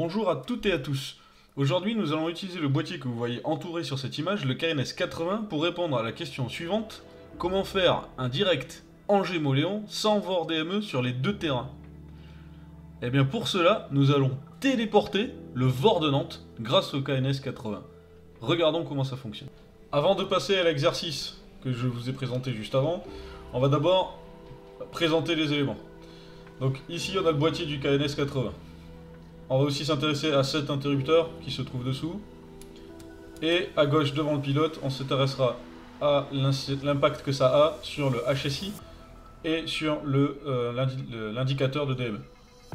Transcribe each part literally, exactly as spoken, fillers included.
Bonjour à toutes et à tous. Aujourd'hui, nous allons utiliser le boîtier que vous voyez entouré sur cette image, le K N S quatre-vingts, pour répondre à la question suivante. Comment faire un direct Angers-Mauléon sans V O R D M E sur les deux terrains? Eh bien pour cela, nous allons téléporter le V O R de Nantes grâce au K N S quatre-vingts. Regardons comment ça fonctionne. Avant de passer à l'exercice que je vous ai présenté juste avant, on va d'abord présenter les éléments. Donc ici on a le boîtier du K N S quatre-vingts. On va aussi s'intéresser à cet interrupteur qui se trouve dessous. Et à gauche devant le pilote, on s'intéressera à l'impact que ça a sur le H S I et sur euh, l'indicateur de D M E.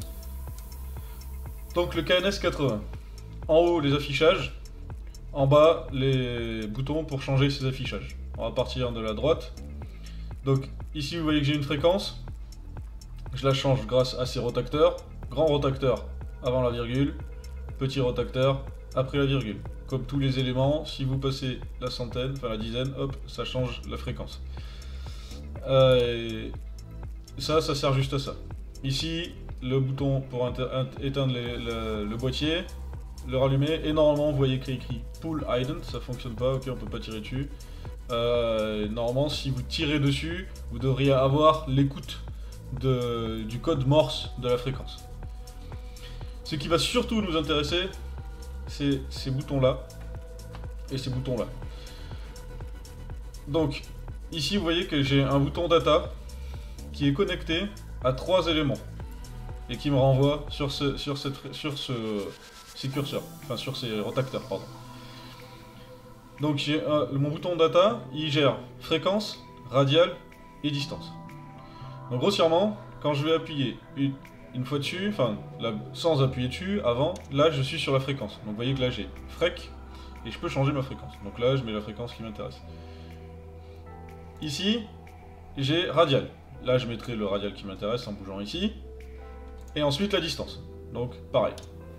Donc le K N S quatre-vingts. En haut les affichages, en bas les boutons pour changer ces affichages. On va partir de la droite. Donc ici vous voyez que j'ai une fréquence. Je la change grâce à ces rotacteurs. Grand rotacteur avant la virgule, petit rotacteur après la virgule. Comme tous les éléments, si vous passez la centaine, enfin la dizaine, hop, ça change la fréquence. Euh, et ça, ça sert juste à ça. Ici, le bouton pour éteindre les, le, le boîtier, le rallumer, et normalement vous voyez qu'il y a écrit Pull Ident, ça fonctionne pas, ok, on peut pas tirer dessus. Euh, normalement, si vous tirez dessus, vous devriez avoir l'écoute du code Morse de la fréquence. Ce qui va surtout nous intéresser, c'est ces boutons-là et ces boutons-là. Donc, ici, vous voyez que j'ai un bouton data qui est connecté à trois éléments et qui me renvoie sur, ce, sur, cette, sur ce, ces curseurs, enfin sur ces rotacteurs, pardon. Donc, j'ai mon bouton data, il gère fréquence, radial et distance. Donc, grossièrement, quand je vais appuyer une Une fois dessus, enfin, là, sans appuyer dessus, avant, là je suis sur la fréquence. Donc vous voyez que là j'ai frec, et je peux changer ma fréquence. Donc là je mets la fréquence qui m'intéresse. Ici, j'ai radial. Là je mettrai le radial qui m'intéresse en bougeant ici. Et ensuite la distance. Donc pareil.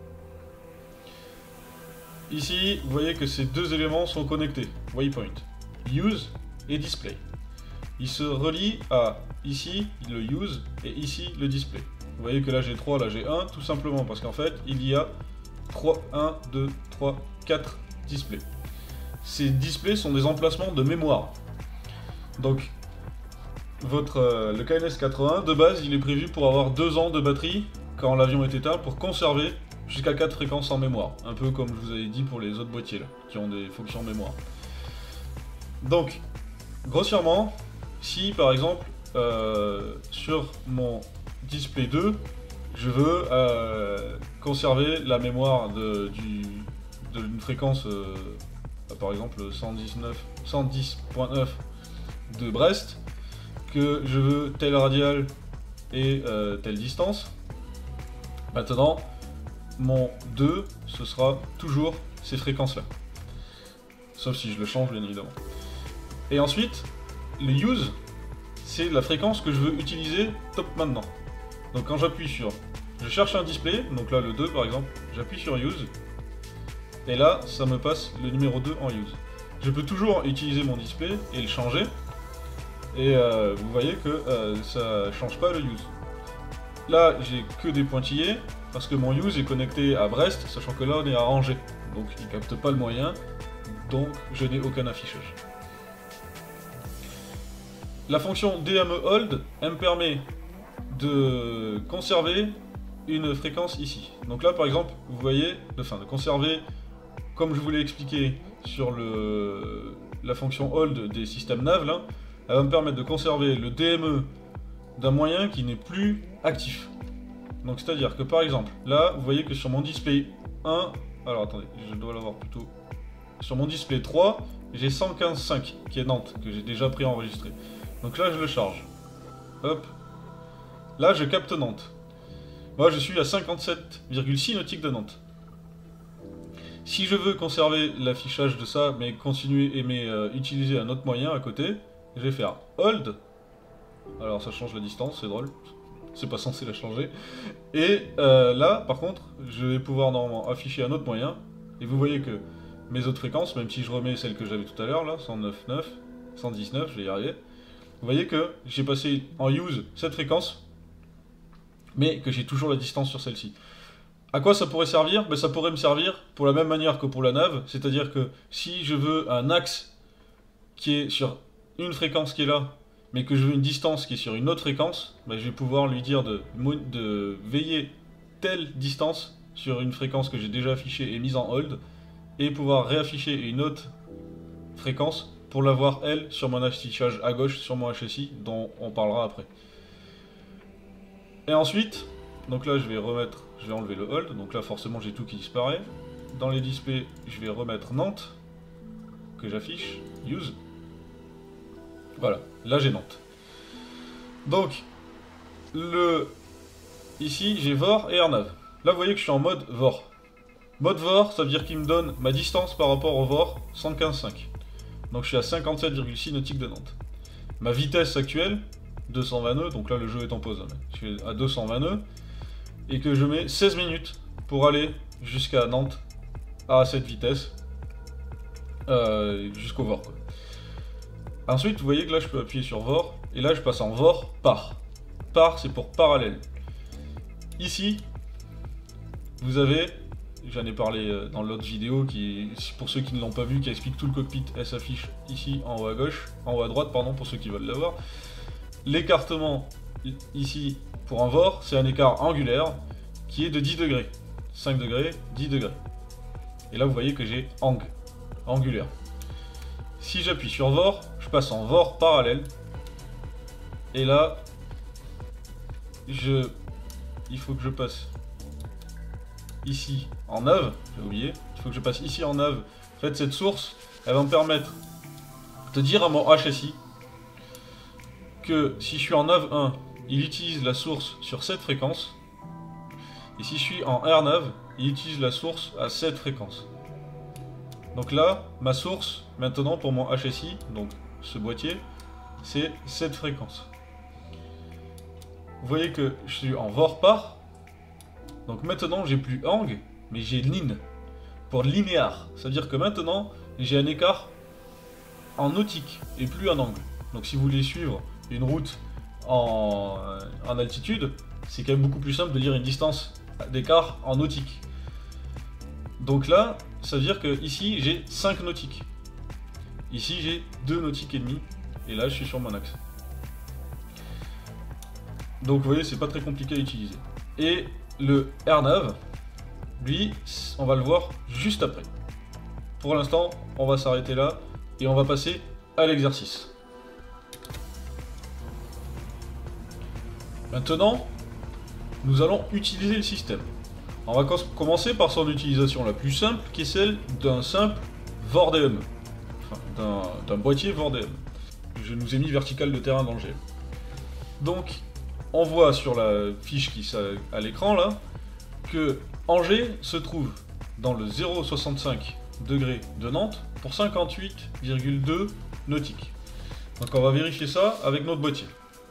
Ici, vous voyez que ces deux éléments sont connectés. Waypoint, use et display. Ils se relient à ici le use et ici le display. Vous voyez que là j'ai trois, là j'ai un, tout simplement parce qu'en fait il y a trois, un, deux, trois, quatre displays. Ces displays sont des emplacements de mémoire. Donc votre, euh, le K N S quatre-vingts de base il est prévu pour avoir deux ans de batterie quand l'avion est éteint pour conserver jusqu'à quatre fréquences en mémoire. Un peu comme je vous avais dit pour les autres boîtiers là, qui ont des fonctions mémoire. Donc grossièrement, si par exemple euh, sur mon display deux, je veux euh, conserver la mémoire de, du, de une fréquence, euh, par exemple cent dix-neuf, cent dix point neuf de Brest, que je veux telle radial et euh, telle distance. Maintenant, mon deux, ce sera toujours ces fréquences-là. Sauf si je le change, bien évidemment. Et ensuite, le use, c'est la fréquence que je veux utiliser top maintenant. Donc quand j'appuie sur, je cherche un display, donc là le deux par exemple, j'appuie sur use, et là ça me passe le numéro deux en use. Je peux toujours utiliser mon display et le changer, et euh, vous voyez que euh, ça change pas le use. Là j'ai que des pointillés, parce que mon use est connecté à Brest, sachant que là on est à Angers, donc il capte pas le moyen, donc je n'ai aucun affichage. La fonction D M E hold, elle me permet de conserver une fréquence ici. Donc là par exemple, vous voyez, enfin de conserver, comme je vous l'ai expliqué sur le, la fonction hold des systèmes nav, là, elle va me permettre de conserver le D M E d'un moyen qui n'est plus actif. Donc c'est à dire que par exemple, là vous voyez que sur mon display un, alors attendez, je dois l'avoir plutôt, sur mon display trois, j'ai cent quinze virgule cinq qui est Nantes, que j'ai déjà préenregistré. Donc là je le charge, hop. Là, je capte Nantes. Moi, je suis à cinquante-sept virgule six nautiques de Nantes. Si je veux conserver l'affichage de ça, mais continuer et mais, euh, utiliser un autre moyen à côté, je vais faire hold. Alors, ça change la distance, c'est drôle. C'est pas censé la changer. Et euh, là, par contre, je vais pouvoir normalement afficher un autre moyen. Et vous voyez que mes autres fréquences, même si je remets celle que j'avais tout à l'heure, là, cent neuf virgule neuf, cent dix-neuf, je vais y arriver. Vous voyez que j'ai passé en use cette fréquence, mais que j'ai toujours la distance sur celle-ci. À quoi ça pourrait servir? Ben, ça pourrait me servir pour la même manière que pour la nav, c'est-à-dire que si je veux un axe qui est sur une fréquence qui est là, mais que je veux une distance qui est sur une autre fréquence, ben, je vais pouvoir lui dire de, de veiller telle distance sur une fréquence que j'ai déjà affichée et mise en hold, et pouvoir réafficher une autre fréquence pour l'avoir, elle, sur mon affichage à gauche, sur mon H S I, dont on parlera après. Et ensuite, donc là je vais remettre, je vais enlever le hold, donc là forcément j'ai tout qui disparaît. Dans les displays, je vais remettre Nantes, que j'affiche, use. Voilà, là j'ai Nantes. Donc, le... ici j'ai vor et airnav. Là vous voyez que je suis en mode vor. Mode vor, ça veut dire qu'il me donne ma distance par rapport au vor, soixante-quinze virgule cinq. Donc je suis à cinquante-sept virgule six nautiques de Nantes. Ma vitesse actuelle, deux cent vingt nœuds, donc là le jeu est en pause, hein, je suis à deux cent vingt nœuds, et que je mets seize minutes pour aller jusqu'à Nantes à cette vitesse, euh, jusqu'au vor, quoi. Ensuite, vous voyez que là je peux appuyer sur vor, et là je passe en vor par. Par, c'est pour parallèle. Ici, vous avez, j'en ai parlé dans l'autre vidéo, qui, pour ceux qui ne l'ont pas vu, qui explique tout le cockpit, elle s'affiche ici en haut à gauche, en haut à droite, pardon, pour ceux qui veulent l'avoir. L'écartement ici pour un vor, c'est un écart angulaire qui est de dix degrés. cinq degrés, dix degrés. Et là vous voyez que j'ai ang, angulaire. Si j'appuie sur vor, je passe en vor parallèle. Et là, je, il faut que je passe ici en nav, j'ai oublié, il faut que je passe ici en nav. En fait, cette source, elle va me permettre de dire à mon H S I que si je suis en nav un, il utilise la source sur cette fréquence, et si je suis en airnav, il utilise la source à cette fréquence. Donc là, ma source, maintenant pour mon H S I, donc ce boîtier, c'est cette fréquence. Vous voyez que je suis en vor par, donc maintenant j'ai plus ang, mais j'ai lin, pour linéaire. C'est-à-dire que maintenant, j'ai un écart en nautique, et plus en angle. Donc si vous voulez suivre une route en, en altitude, c'est quand même beaucoup plus simple de lire une distance d'écart en nautique. Donc là, ça veut dire que ici j'ai cinq nautiques. Ici j'ai deux nautiques et demi, et là je suis sur mon axe. Donc vous voyez, c'est pas très compliqué à utiliser. Et le airnav, lui, on va le voir juste après. Pour l'instant, on va s'arrêter là, et on va passer à l'exercice. Maintenant, nous allons utiliser le système. On va commencer par son utilisation la plus simple, qui est celle d'un simple VorDM. Enfin, d'un boîtier VorDM. Je nous ai mis vertical de terrain dans le G M. Donc, on voit sur la fiche qui est à l'écran là, que Angers se trouve dans le zéro virgule soixante-cinq degrés de Nantes pour cinquante-huit virgule deux nautiques. Donc on va vérifier ça avec notre boîtier.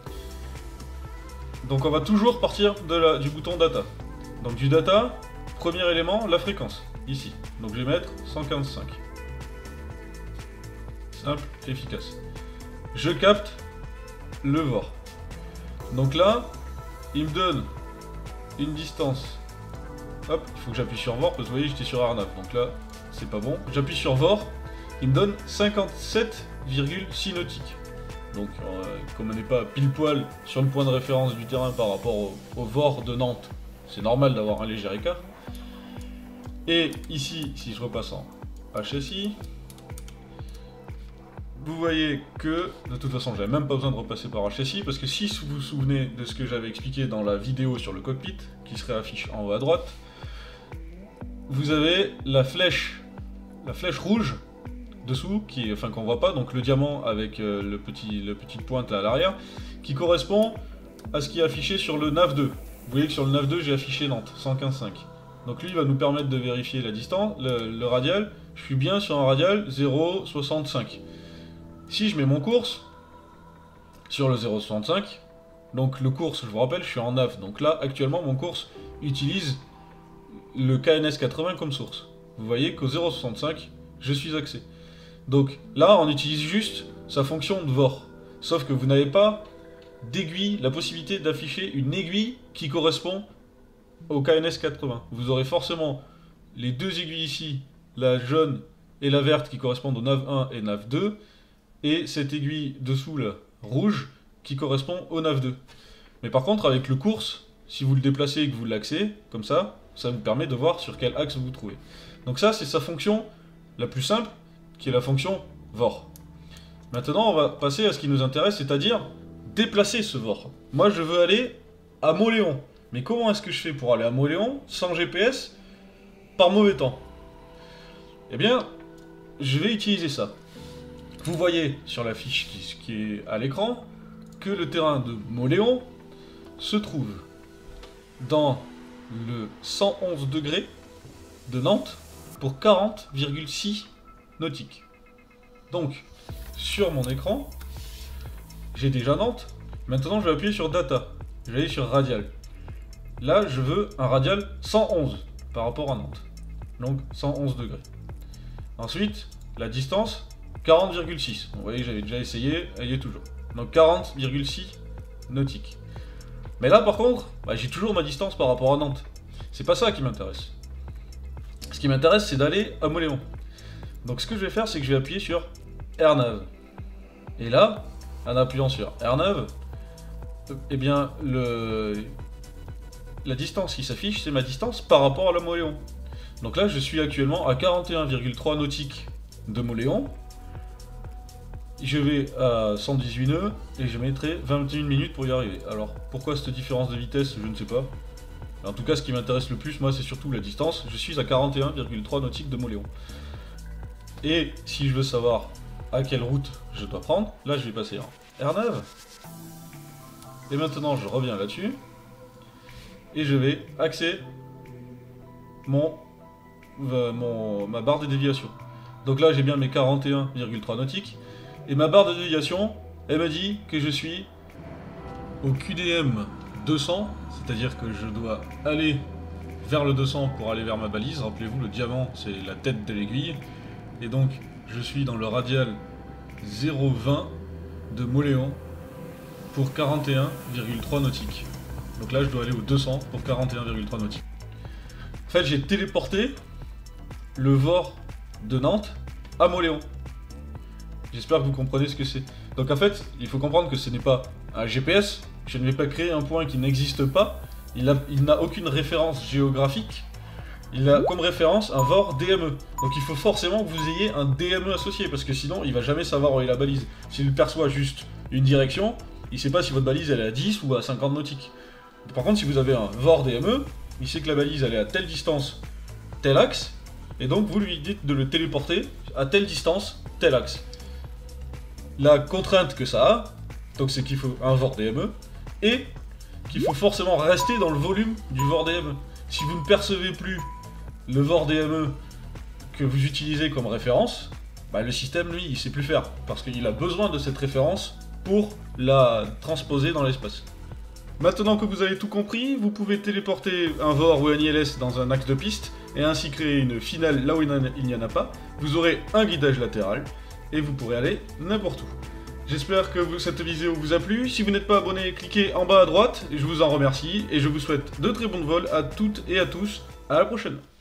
Donc on va toujours partir de la, du bouton data. Donc du data, premier élément, la fréquence, ici. Donc je vais mettre cent quinze virgule cinq. Simple, efficace. Je capte le vor. Donc là, il me donne une distance. Hop, il faut que j'appuie sur vor, parce que vous voyez, j'étais sur airnav. Donc là, c'est pas bon. J'appuie sur vor, il me donne cinquante-sept virgule six nautiques. Donc, euh, comme on n'est pas pile poil sur le point de référence du terrain par rapport au, au vor de Nantes, c'est normal d'avoir un léger écart. Et ici, si je repasse en H S I, vous voyez que, de toute façon, j'avais même pas besoin de repasser par H S I, parce que si vous vous souvenez de ce que j'avais expliqué dans la vidéo sur le cockpit, qui serait affiché en haut à droite, vous avez la flèche, la flèche rouge dessous, qui, enfin qu'on voit pas, donc le diamant avec euh, le petit, le petite pointe là à l'arrière, qui correspond à ce qui est affiché sur le nav deux. Vous voyez que sur le nav deux, j'ai affiché Nantes, cent quinze virgule cinq. Donc lui, il va nous permettre de vérifier la distance, le, le radial. Je suis bien sur un radial zéro virgule soixante-cinq. Si je mets mon course sur le zéro virgule soixante-cinq, donc le course, je vous rappelle, je suis en nav. Donc là, actuellement, mon course utilise le K N S quatre-vingts comme source. Vous voyez qu'au zéro virgule soixante-cinq, je suis axé. Donc là, on utilise juste sa fonction de vor. Sauf que vous n'avez pas d'aiguille, la possibilité d'afficher une aiguille qui correspond au K N S quatre-vingts. Vous aurez forcément les deux aiguilles ici, la jaune et la verte qui correspondent au nav un et nav deux, et cette aiguille dessous, la rouge, qui correspond au nav deux. Mais par contre, avec le course, si vous le déplacez et que vous l'axez, comme ça, ça vous permet de voir sur quel axe vous vous trouvez. Donc ça, c'est sa fonction la plus simple, qui est la fonction vor. Maintenant, on va passer à ce qui nous intéresse, c'est-à-dire déplacer ce vor. Moi, je veux aller à Mauléon. Mais comment est-ce que je fais pour aller à Mauléon sans G P S, par mauvais temps? Eh bien, je vais utiliser ça. Vous voyez sur la fiche qui, qui est à l'écran que le terrain de Mauléon se trouve dans le cent onze degrés de Nantes pour quarante virgule six nautiques. Donc, sur mon écran, j'ai déjà Nantes. Maintenant, je vais appuyer sur Data. Je vais aller sur Radial. Là, je veux un radial cent onze par rapport à Nantes. Donc, cent onze degrés. Ensuite, la distance, quarante virgule six. Vous voyez, j'avais déjà essayé, elle y est toujours. Donc, quarante virgule six nautiques. Mais là, par contre, bah, j'ai toujours ma distance par rapport à Nantes. C'est pas ça qui m'intéresse. Ce qui m'intéresse, c'est d'aller à Mauléon. Donc, ce que je vais faire, c'est que je vais appuyer sur AirNav. Et là, en appuyant sur AirNav, eh bien, le... la distance qui s'affiche, c'est ma distance par rapport à la Mauléon. Donc là, je suis actuellement à quarante et un virgule trois nautiques de Mauléon. Je vais à cent dix-huit nœuds et je mettrai vingt et une minutes pour y arriver. Alors, pourquoi cette différence de vitesse, je ne sais pas. En tout cas, ce qui m'intéresse le plus, moi, c'est surtout la distance. Je suis à quarante et un virgule trois nautiques de Mauléon. Et si je veux savoir à quelle route je dois prendre, là, je vais passer en AirNav. Et maintenant, je reviens là-dessus. Et je vais axer mon, euh, mon, ma barre de déviation. Donc là, j'ai bien mes quarante et un virgule trois nautiques. Et ma barre de déviation, elle me dit que je suis au Q D M deux cents, c'est-à-dire que je dois aller vers le deux cents pour aller vers ma balise. Rappelez-vous, le diamant, c'est la tête de l'aiguille. Et donc, je suis dans le radial zéro vingt de Mauléon pour quarante et un virgule trois nautiques. Donc là, je dois aller au deux cents pour quarante et un virgule trois nautiques. En fait, j'ai téléporté le vor de Nantes à Mauléon. J'espère que vous comprenez ce que c'est. Donc en fait, il faut comprendre que ce n'est pas un G P S. Je ne vais pas créer un point qui n'existe pas. Il n'a aucune référence géographique. Il a comme référence un vor D M E. Donc il faut forcément que vous ayez un D M E associé, parce que sinon, il va jamais savoir où est la balise. S'il perçoit juste une direction, il ne sait pas si votre balise elle est à dix ou à cinquante nautiques. Par contre, si vous avez un vor D M E, il sait que la balise elle est à telle distance, tel axe, et donc vous lui dites de le téléporter à telle distance, tel axe. La contrainte que ça a, donc c'est qu'il faut un vor D M E, et qu'il faut forcément rester dans le volume du vor D M E. Si vous ne percevez plus le vor D M E que vous utilisez comme référence, bah le système, lui, il sait plus faire, parce qu'il a besoin de cette référence pour la transposer dans l'espace. Maintenant que vous avez tout compris, vous pouvez téléporter un vor ou un I L S dans un axe de piste, et ainsi créer une finale là où il n'y en a pas. Vous aurez un guidage latéral, et vous pourrez aller n'importe où. J'espère que vous, cette vidéo vous a plu. Si vous n'êtes pas abonné, cliquez en bas à droite, et je vous en remercie, et je vous souhaite de très bons vols à toutes et à tous. À la prochaine.